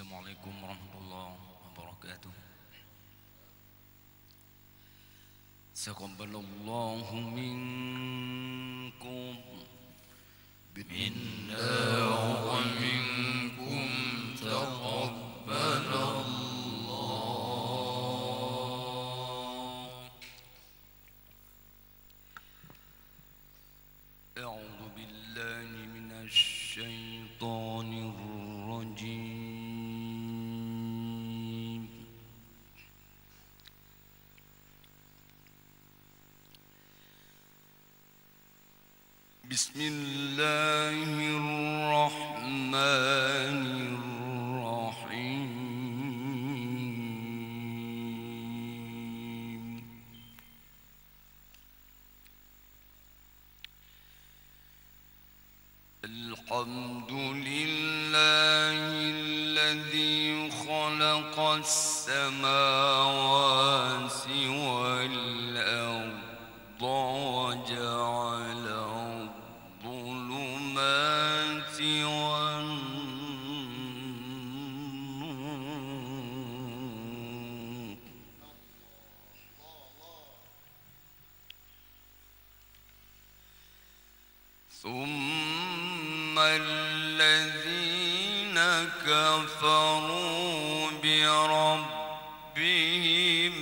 السلام عليكم ورحمة الله وبركاته. تقبل الله منكم منا ومنكم تقبل الله. أعوذ بالله من الشيطان الرجيم. بسم الله الرحمن الرحيم. الحمد لله الذي خلق السماوات والأرض وجعل الظلمات والنور، ثم الذين كفروا بربهم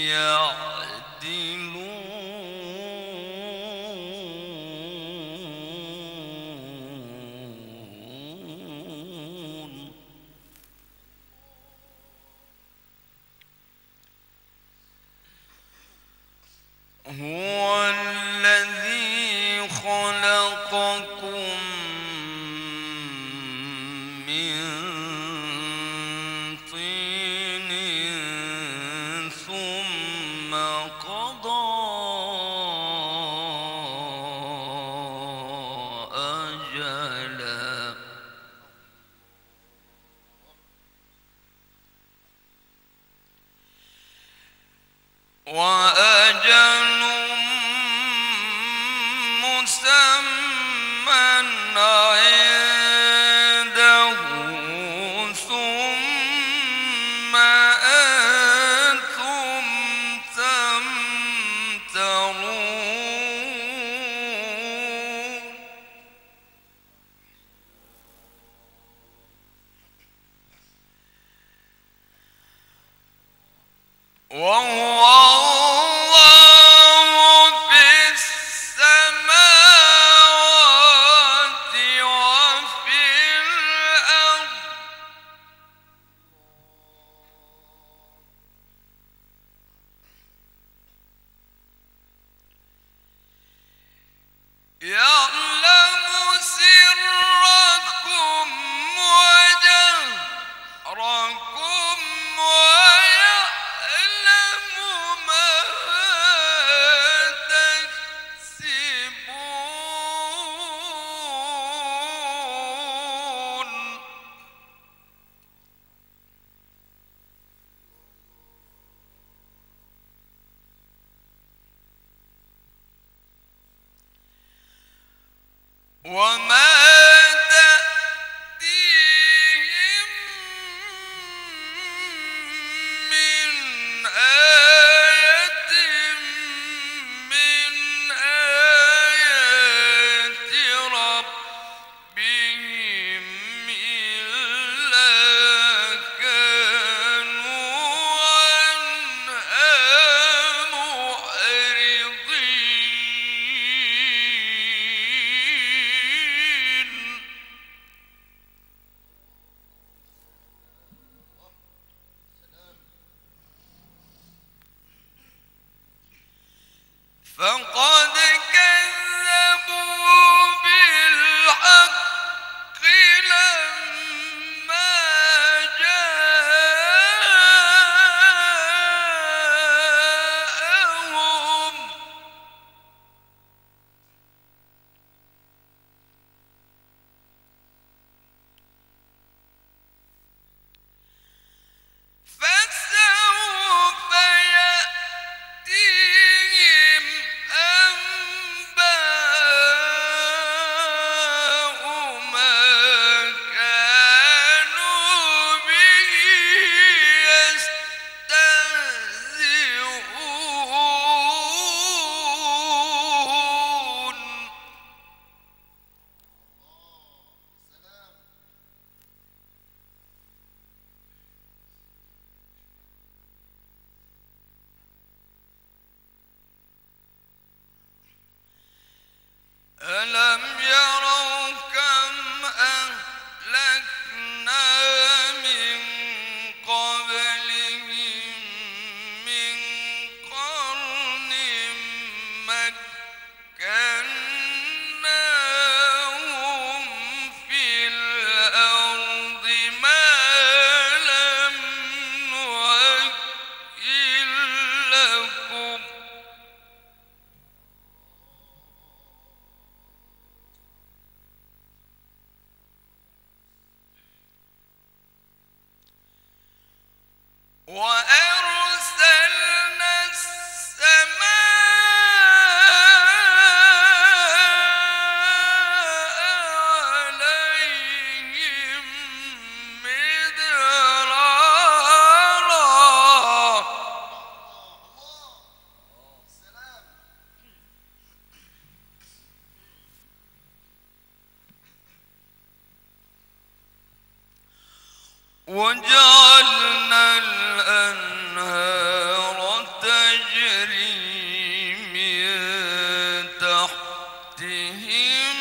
يعدلون. هو الذي خلقكم من طين ثم قضى أجلا، وأجل مسمى عنده، ثم أنتم تمترون. وهو الله في السماوات وفي الأرض، يعلم سركم وجهركم ويعلم ما تكسبون. وما تأتيهم من آية من آيات ربهم إلا كانوا عنها معرضين. فقد كذبوا بالحق لما جاءهم، فسوف يأتيهم أنباء ألم يروا كم أهلكنا من قبلهم من قرن مكناهم في الأرض ما لم نمكن لكم وأرسلنا السماء عليهم مدرارا وجعلنا الأنهار تجري من تحتهم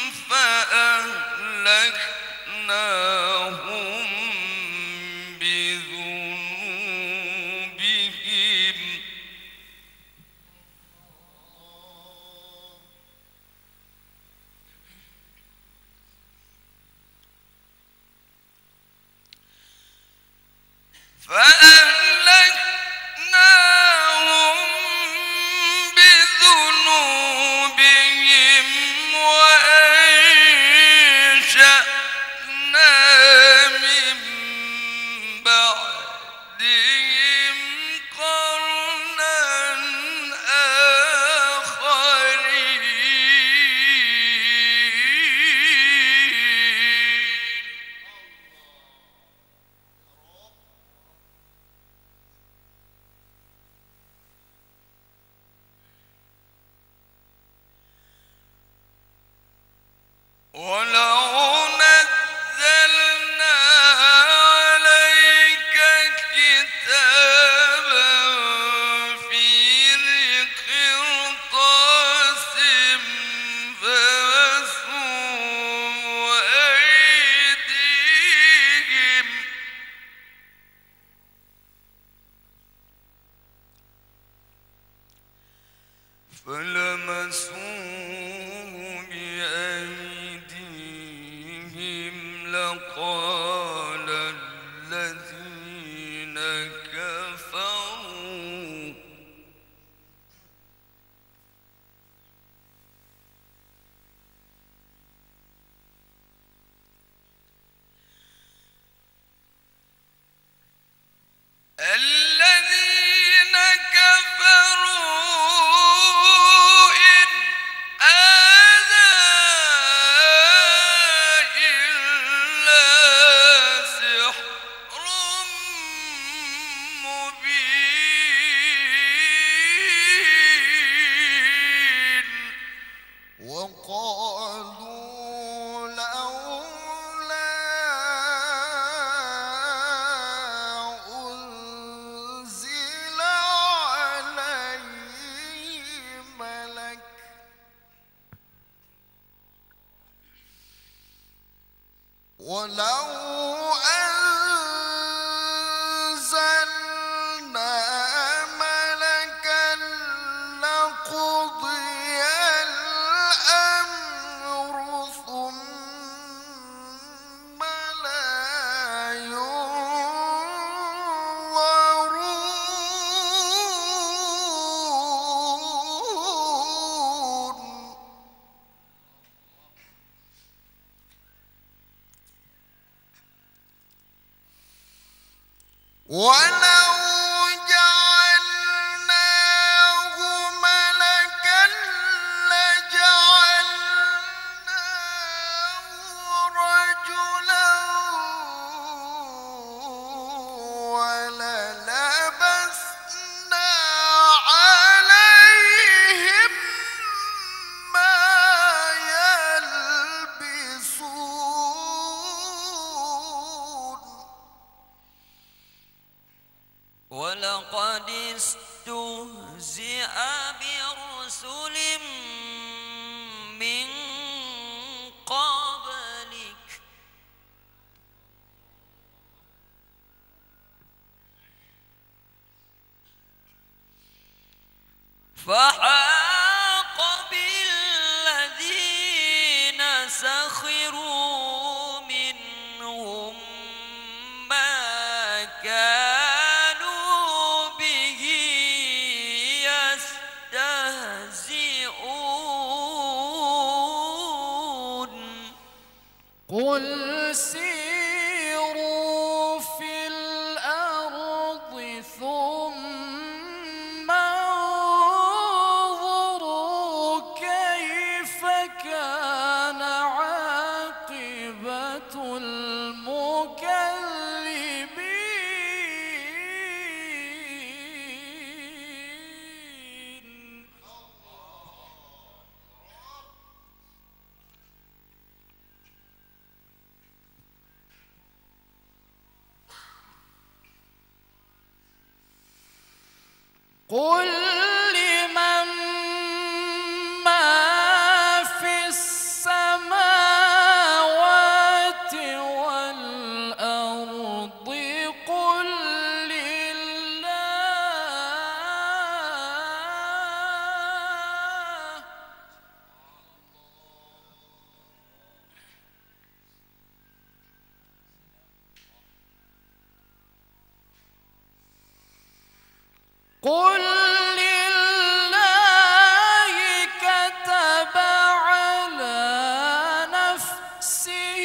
فأهلكناهم بذنوبهم وأنشأنا من بعدهم قرنا آخرين ولو نزلنا عليك كتابا في قرطاس فمسوا أيديهم فلمسوه بأيديهم لقال الذين كفروا الذين كفروا إن هذا إلا سحر مبين وقالوا لولا أنزل عليه ملك ولو أنزلنا ملكا لقضي الأمر ثم لا ينظرون ولو جعلناه ملكا لجعلناه رجلا وللبسنا عليهم ما يلبسون ولقد استهزئ برسل من فحاق بالذين سخروا منهم ما كانوا به يستهزئون قل سيروا في الأرض ثم انظروا كيف كان عاقبة المكذبين. قل لمن ما في السماوات والأرض قل لله. قل لله كتب على نفسه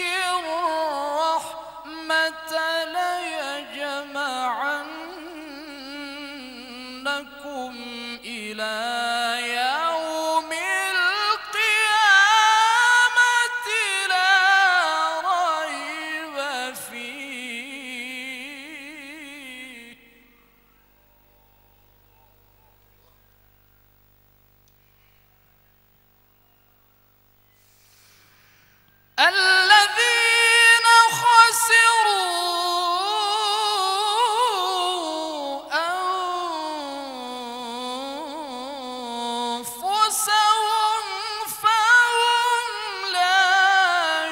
الرحمة ليجمعنكم إلى يوم القيامة لا ريب فيه. الذين خسروا أنفسهم فهم لا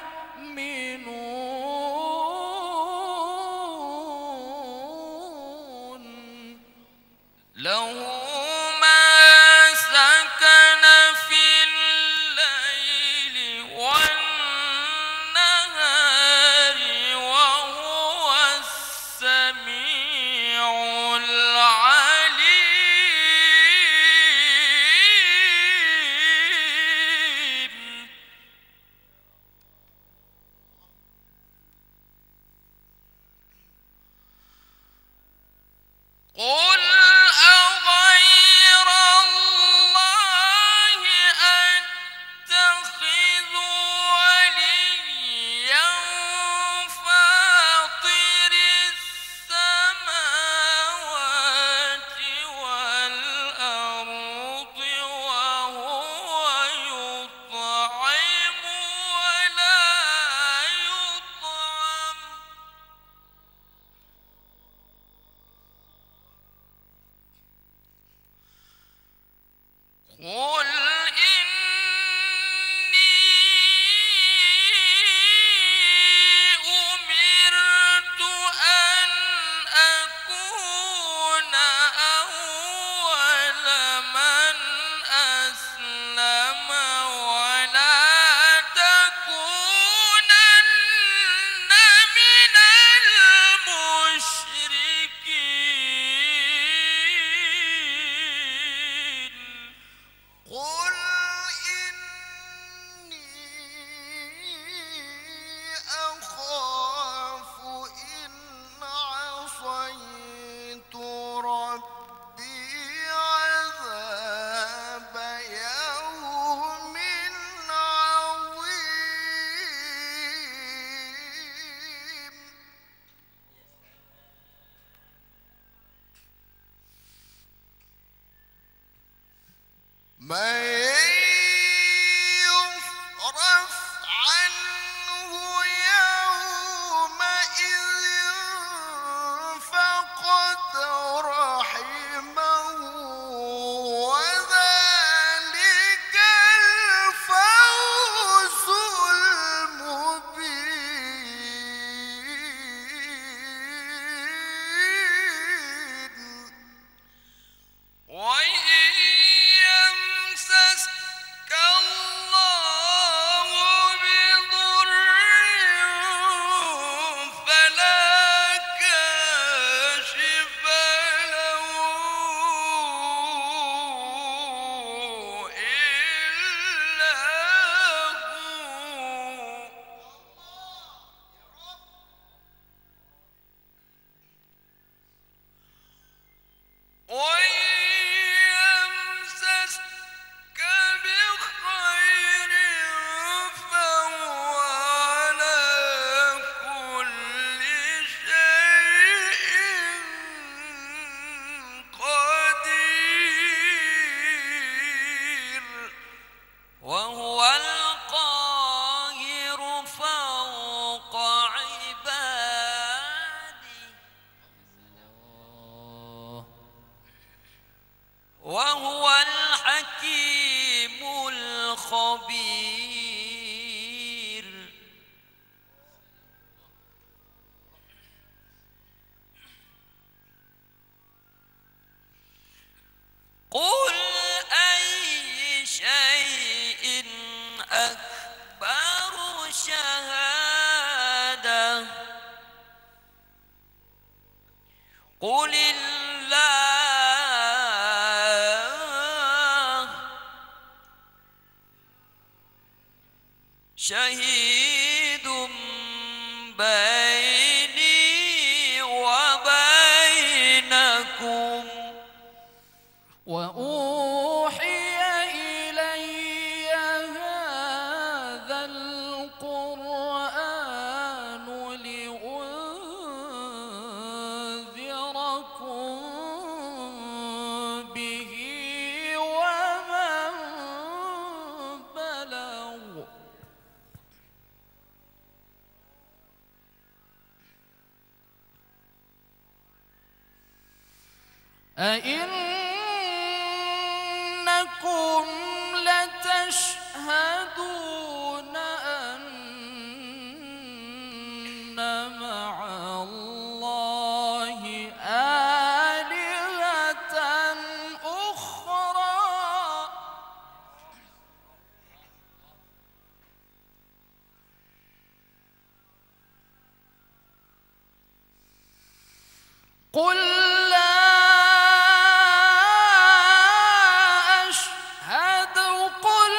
يؤمنون. له ما سكن في الليل والنهار وهو السميع العليم. قل أغير الله أتخذ وليا فاطر السماوات والأرض وهو يطعم ولا يطعم قل إني أمرت أن أكون أول من أسلم ولا تكونن من المشركين. قل إني أخاف إن عصيت ربي عذاب يوم عظيم. من يصرف عنه يومئذ فقد رحمه وذلك الفوز المبين. وإن قل الله شهيد بيني وبينكم وأوحي إلي هذا القرآن لأنذركم به ومن بلغ أئنكم لتشهدون أن مع الله آلهة أخرى قل لا أشهد قل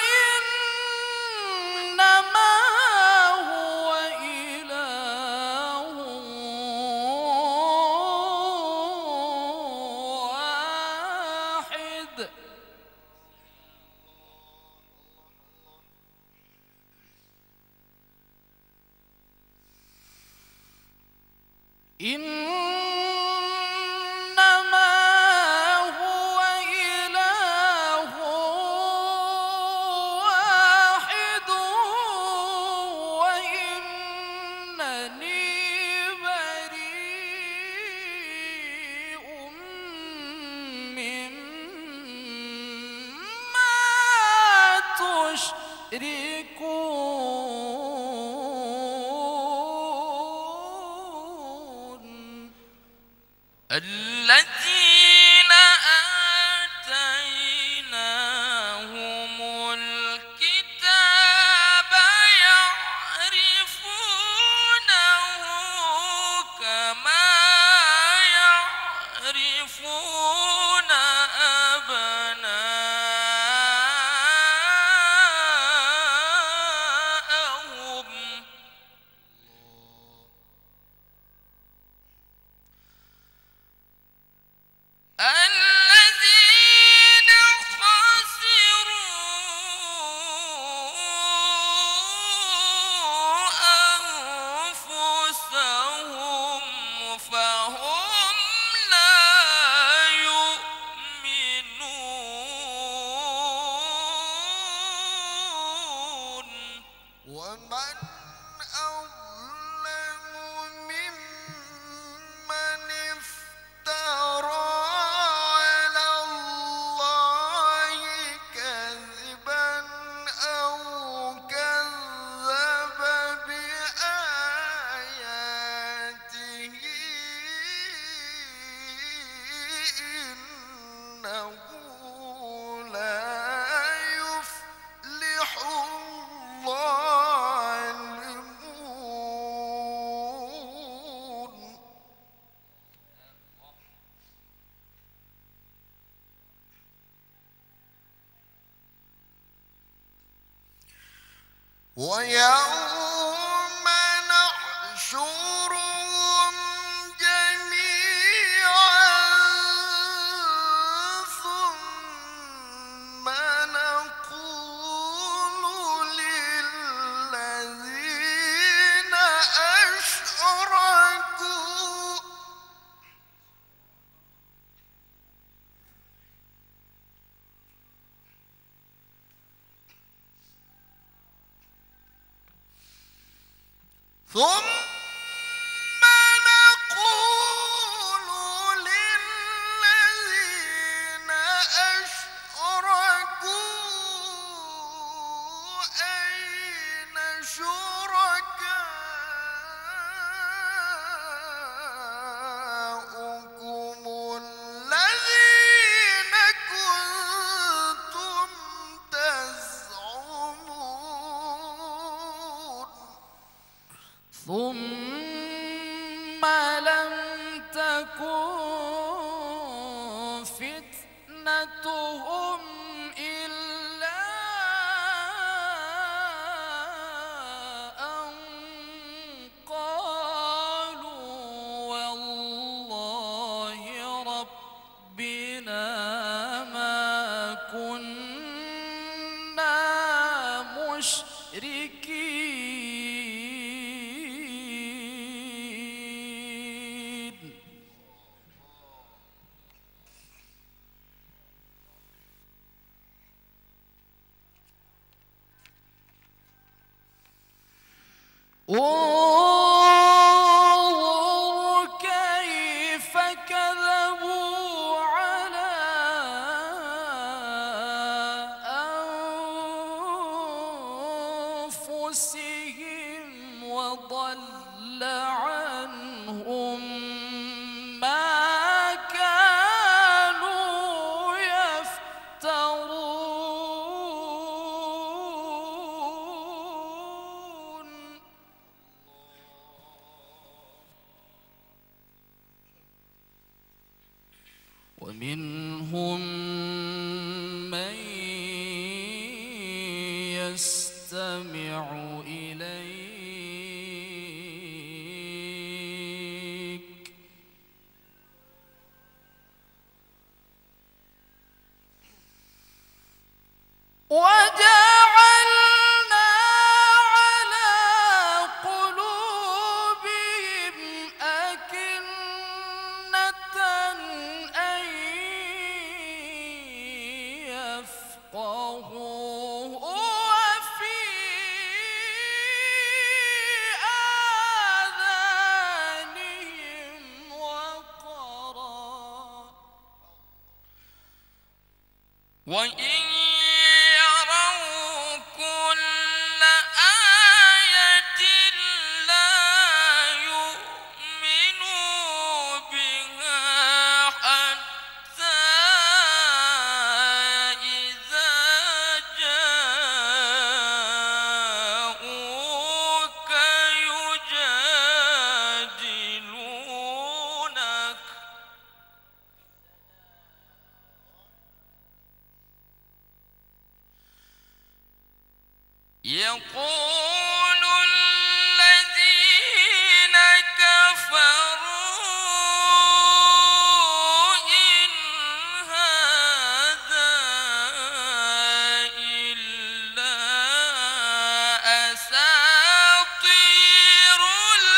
إنما هو إله واحد إنما هو إله واحد وإنني بريء مما تشركون الذين آتيناهم الكتاب يعرفونه كما يعرفون أبناءهم الذين خسروا أنفسهم فهم لا يؤمنون ومن أظلم ممن افترى على الله كذبا أو كذب بآياته إنه لا يفلح الظالمون ويوم نحشرهم جميعا ثم نقول للذين أشركوا ثم نقول للذين أشركوا أين شركاؤكم الذين كنتم تزعمون ثم ومنهم من يستمع إليك وجعلنا على قلوبهم أكنة أن يفقهوه وفي آذانهم وقرا وإن يروا كل آية لا يؤمنوا بها حتى إذا جاءوك يجادلونك يقول الذين كفروا إن هذا إلا أساطير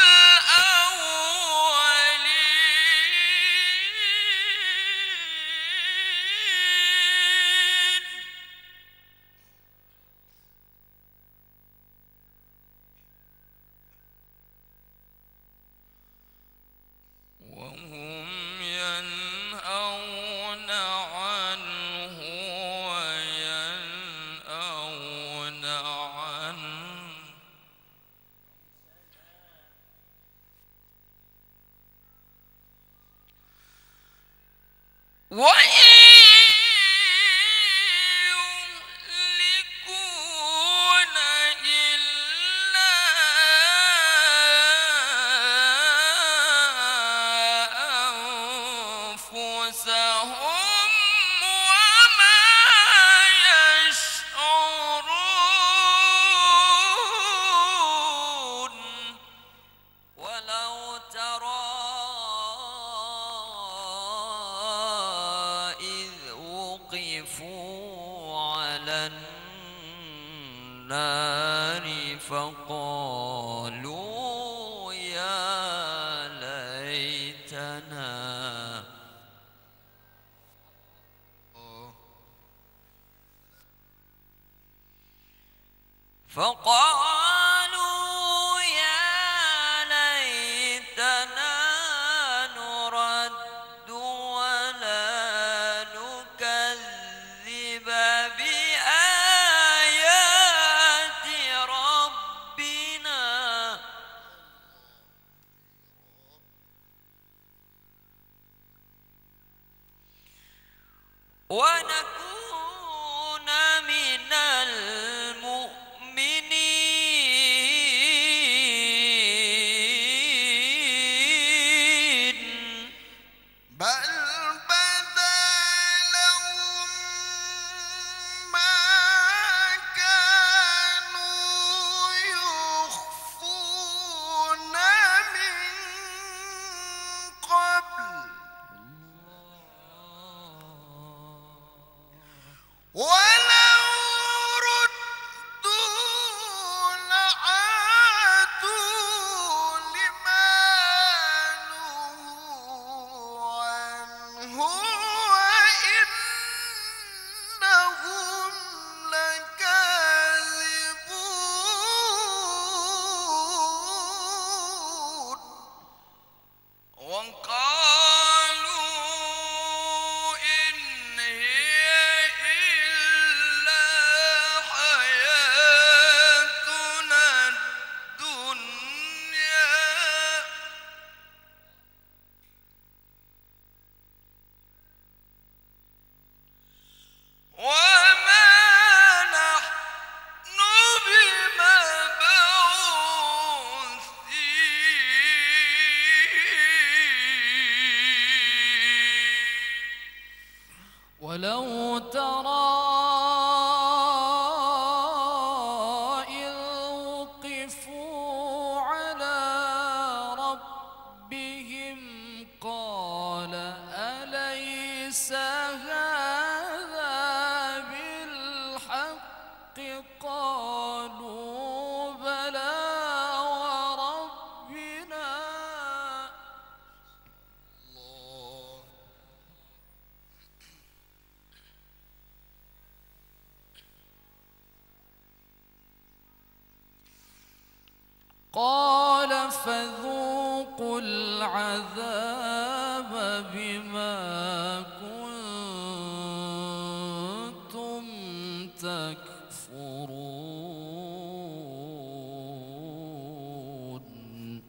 الأولين وهم ينهون عنه وينأون عنه وإن يهلكون إلا أنفسهم وما يشعرون ولو ترى إذ وقفوا على النار فقالوا يا ليتنا فقالوا يا ليتنا نرد ولا نكذب بآيات ربنا ونكون من المؤمنين بل بدا لهم ما كانوا يخفون من قبل ولو ترى إذ وقفوا على ربهم قال أليس هذا بالحق قالوا بلى وربنا الله. قال فذوقوا العذاب بما كنتم تكفرون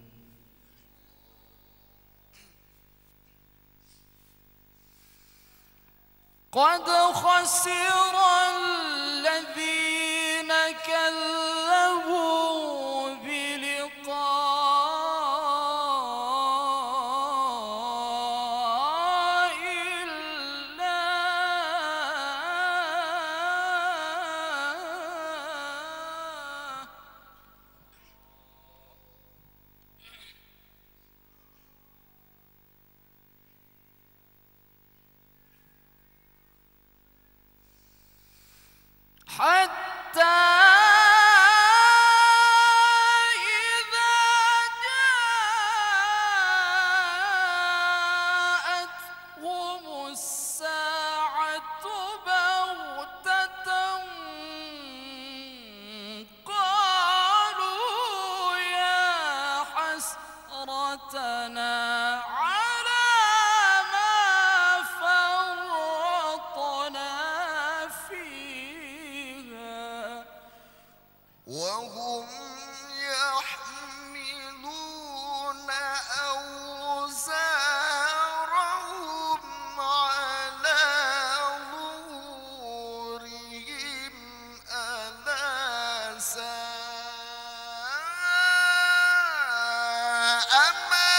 قد خسر الذين كذبوا بلقاء الله حتى إذا جاءتهم الساعة بغتة قالوا يا حسرتنا على ما فرطنا فيها وهم يحملون أوزارهم على ظهورهم ألا ساء ما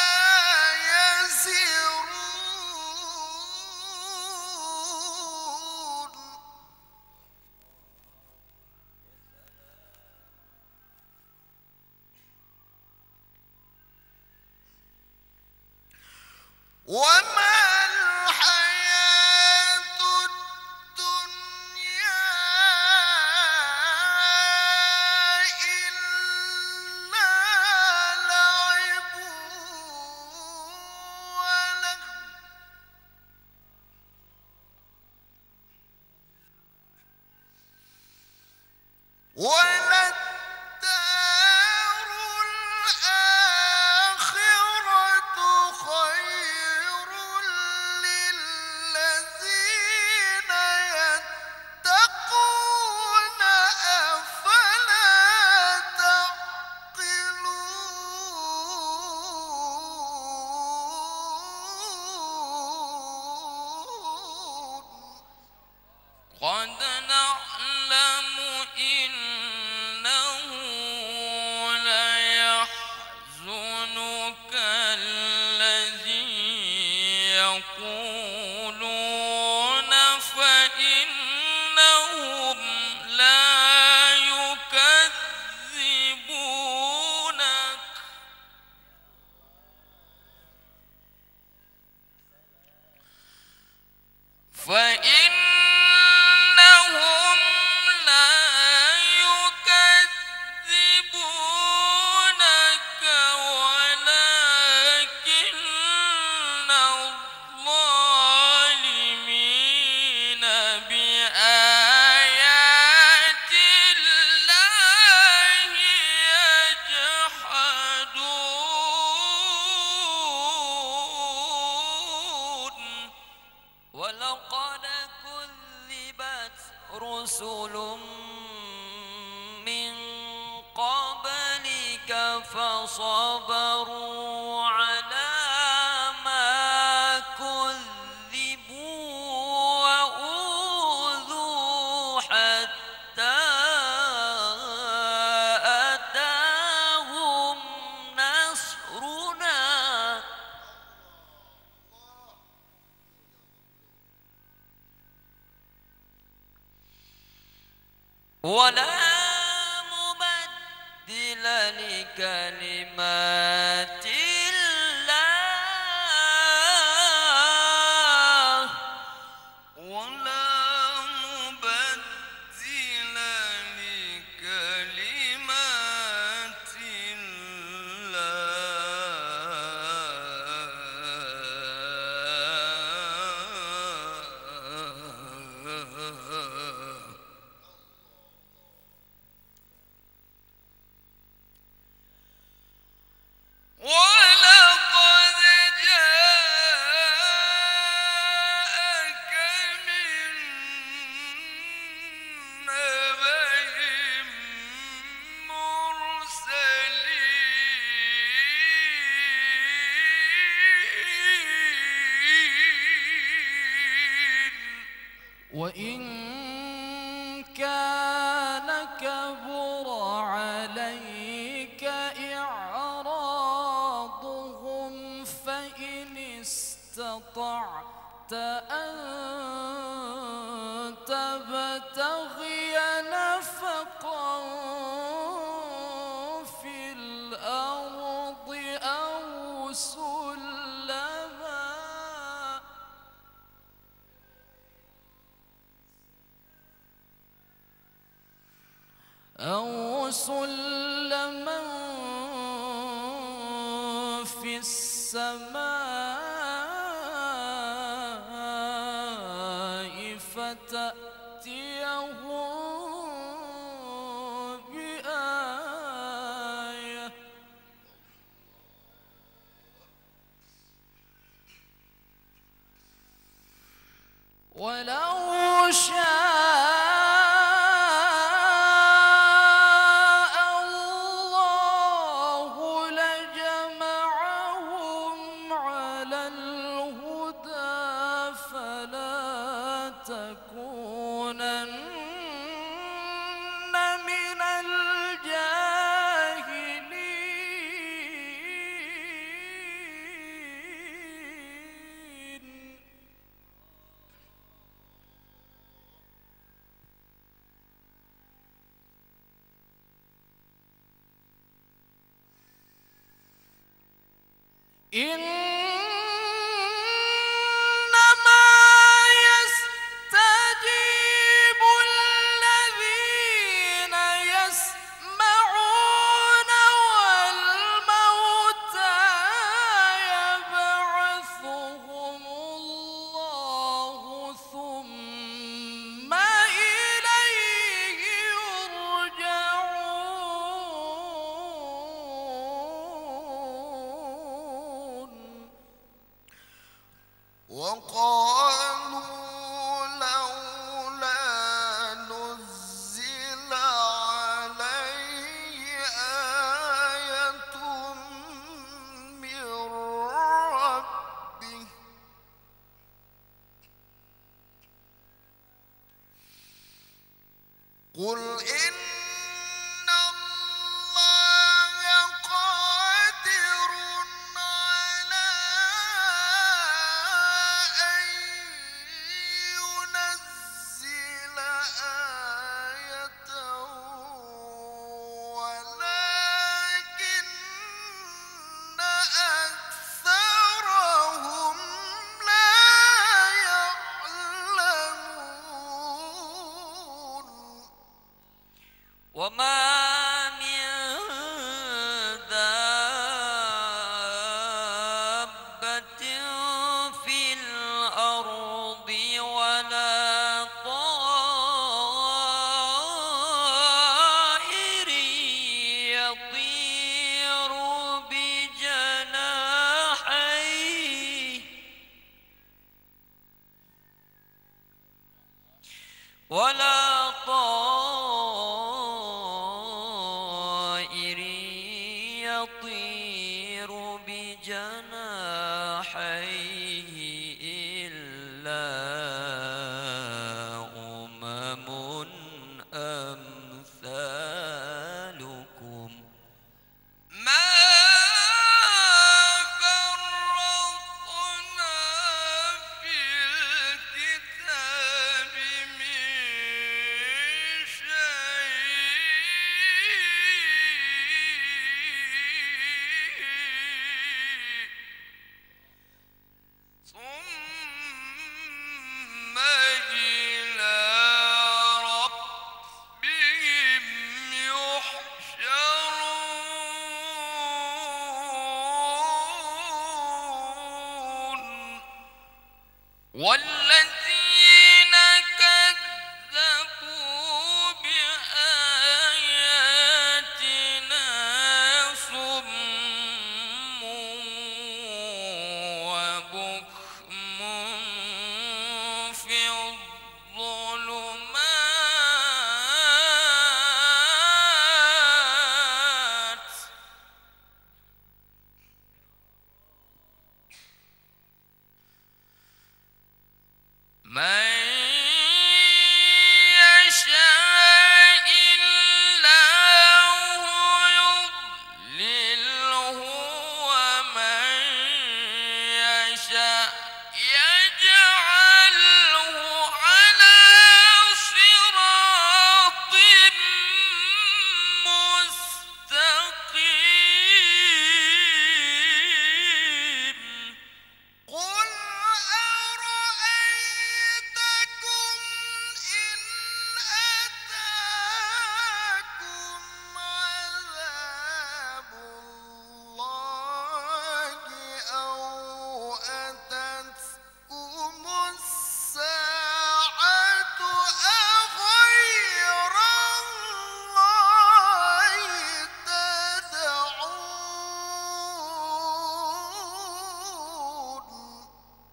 يزرون. وما الحياة الدنيا إلا لعب وللدار الآخرة خير للذين يتقون أفلا تعقلون. قد نعلم إنه ليحزنك الذي يقولون فإنهم لا يكذبونك فإنهم لا يكذبونك ولكن الظالمين بآيات الله يجحدون ولقد كذبت رسل من قبلك فصبروا على ما كذبوا وأوذوا حتى أتاهم نصرنا ولا مبدل لكلمات الله ولا مبدل لكلمات الله ولقد جاءك من نبأ المرسلين وإن كان كبر عليك إعراضهم فإن استطعت أن تبتغي نفقا في الأرض أو سلما في السماء فتأتيهم بآية ولو شاء الله لجمعهم على الهدى فلا تكونن من الجاهلين إنما يستجيب الذين يسمعون والموتى يبعثهم الله ثم إليه يرجعون وقالوا لولا نزل عليه آية من ربه قل إن الله قادر على أن ينزل آية ولكن أكثرهم لا يعلمون وما من دابة في الأرض ولا طائر يطير بجناحيه ولا طائر يطير بجناحيه إلا أمم أمثالكم ما فرطنا في الكتاب من شيء والذين كذبوا بآياتنا صم وبكم في الظلمات من يشاء الله يضلله ومن يشاء يجعله على صراط مستقيم قل أرأيتكم إن أتاكم عذاب الله أو أتتكم الساعة أغير الله تدعون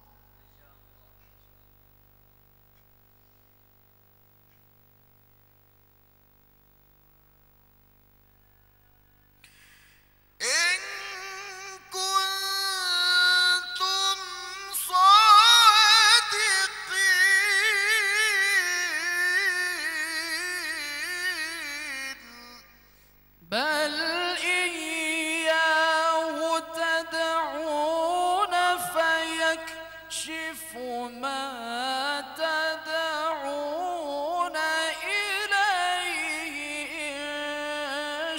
إن كنتم صادقين بل إياه تدعون فيكشف ما تدعون إليه إن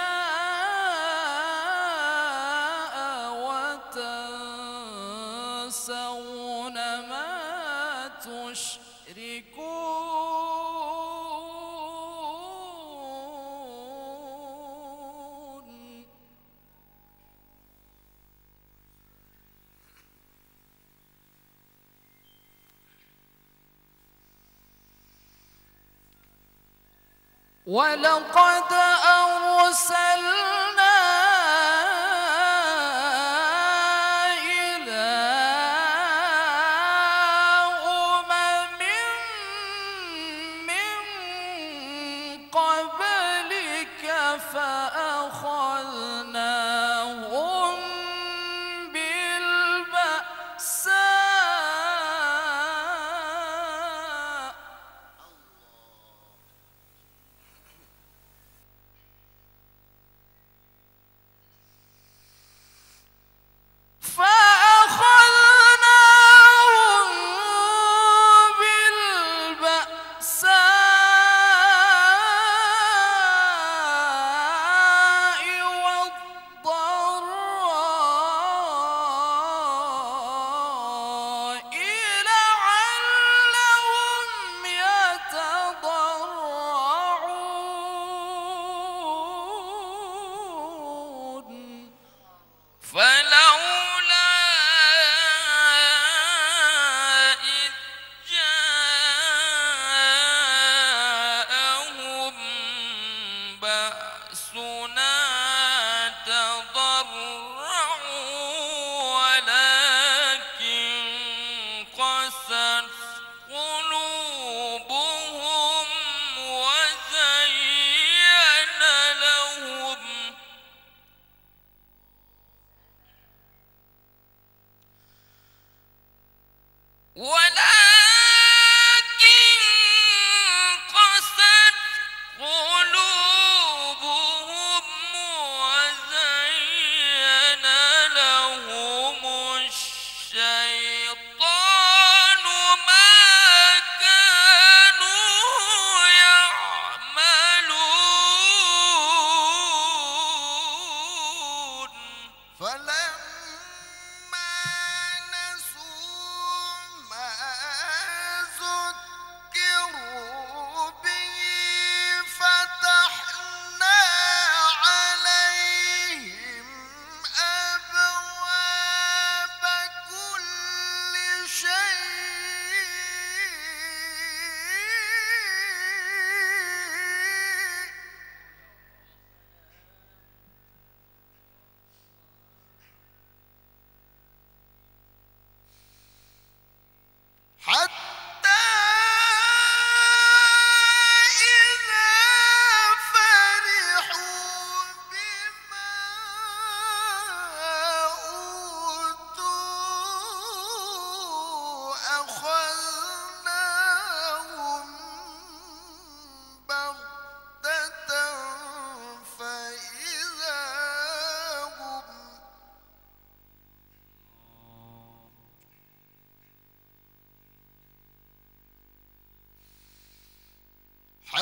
شاء وتنسون ما تشركون ولقد أرسلنا إلى أمم من قبلك فأخذناهم بالبأساء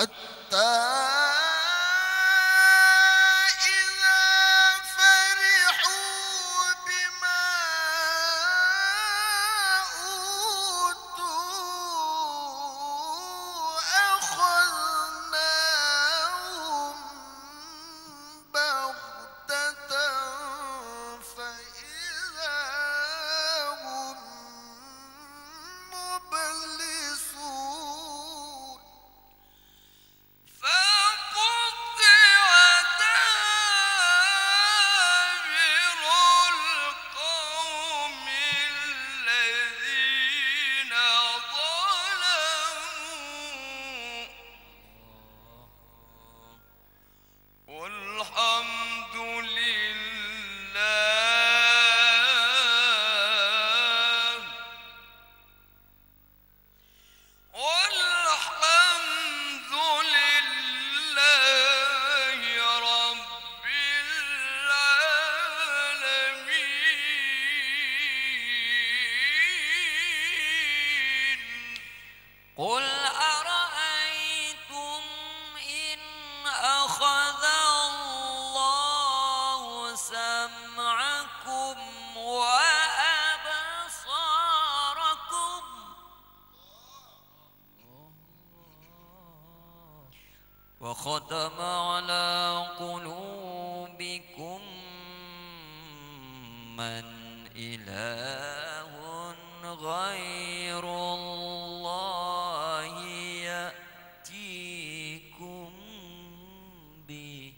حتى إذا فرحوا بما أوتوا أخذناهم بغتة فإذا هم مبلسون فقطع دابر القوم الذين ظلموا والحمد لله والحمد لله رب العالمين. قل أرأيتم إن أخذ الله سمعكم وأبصاركم وختم على قلوبكم من إله غير الله يأتيكم به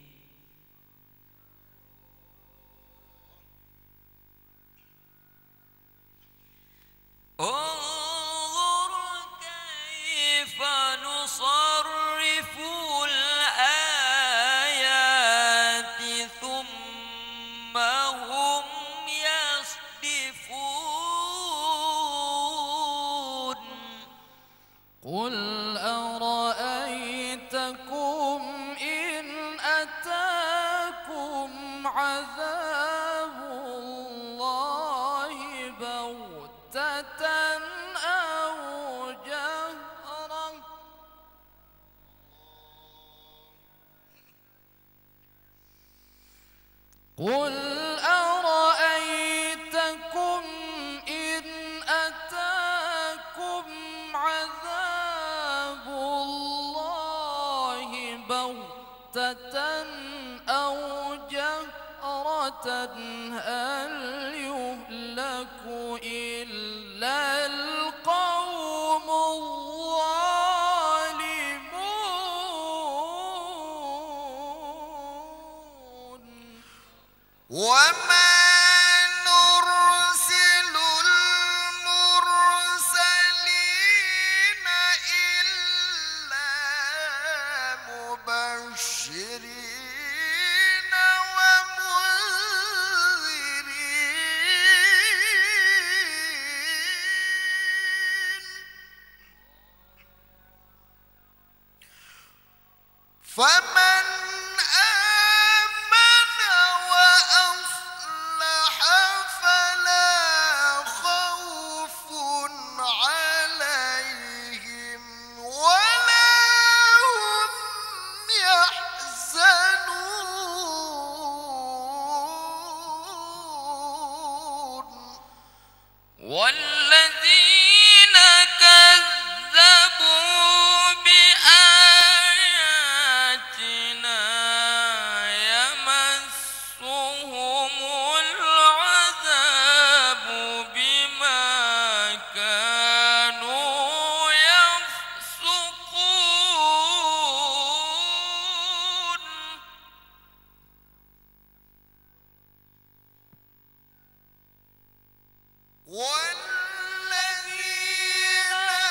انظر كيف نصرف الآيات ثم هم يصدفون قل أرأيتكم إن أتاكم عذاب الله بغتة أو جهرة قل أرأيتكم إن أتاكم عذاب الله بغتة أو جهرة هل يهلك إلا القوم الظالمون وما نرسل المرسلين إلا مبشرين ومنذرين فمن آمن وأصلح فلا خوف عليهم ولا هم يحزنون والذين كذبوا بآياتنا يمسهم العذاب بما كانوا يفسقون والذين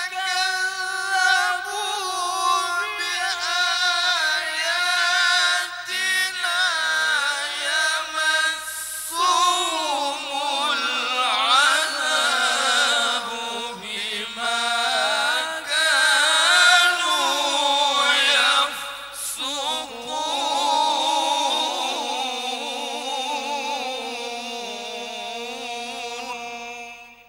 كذبوا بآياتنا يمسهم العذاب بما كانوا يفسقون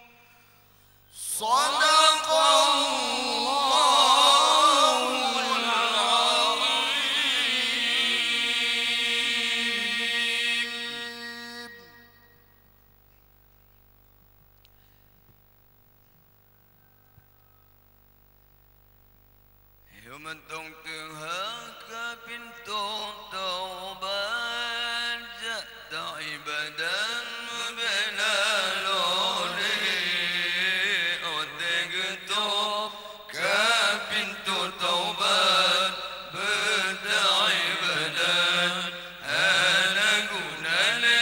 Mentung Tuhan ke pintu taubat tak ibadah membela lori otak getuk ke pintu taubat berdak ibadah ada gunanya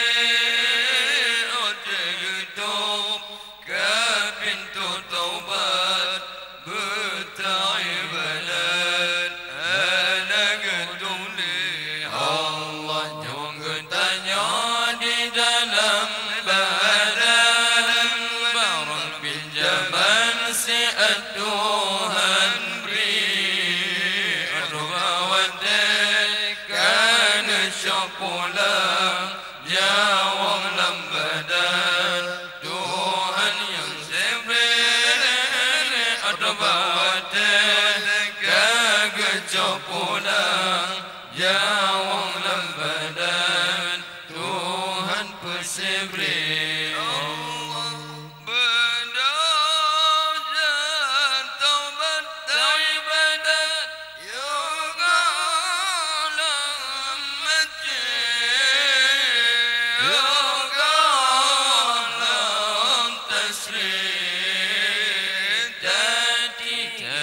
otak getuk ke pintu taubat berdak ibadah pulang jawang lambadan Tuhan persebri Allah berdoa taubat ibadat yoga dalam masjid yoga dalam tasrif jadi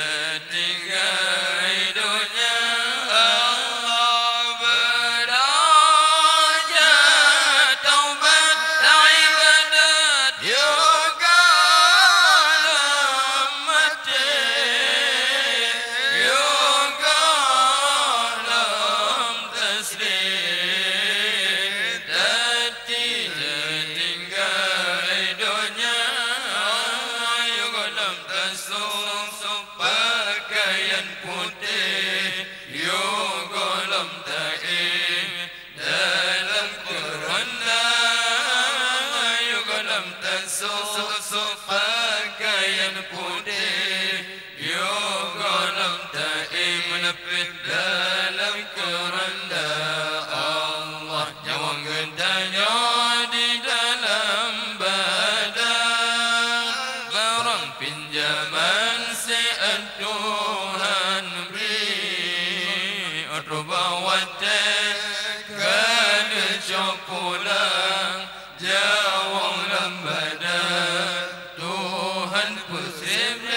pakaian putih yogolam ta'i dalam kerana yogolam tasuk pakaian putih yogolam ta'i menepis dalam kerana Allah jawang gendanya di dalam badan barang pinjaman Tuhan beri Arbawate Kada pulang Jawang lambadan Tuhan persib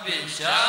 بشار